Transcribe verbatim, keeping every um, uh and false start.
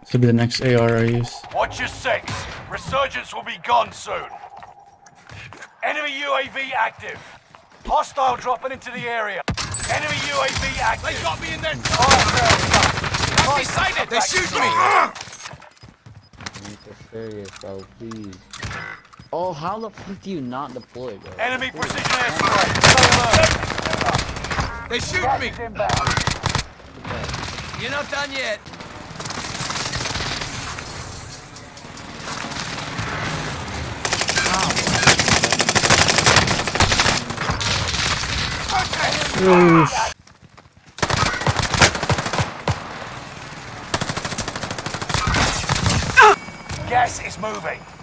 This will be the next A R I use. Watch your six. Resurgence will be gone soon. Enemy U A V active. Hostile dropping into the area. Enemy U A V active. They got me in their I'm decided. They shoot me. I'm so serious, bro. Please. Oh, how the fuck do you not deploy, bro? Enemy precision airstrike. They shoot me. You're not done yet. Oof. Gas is moving.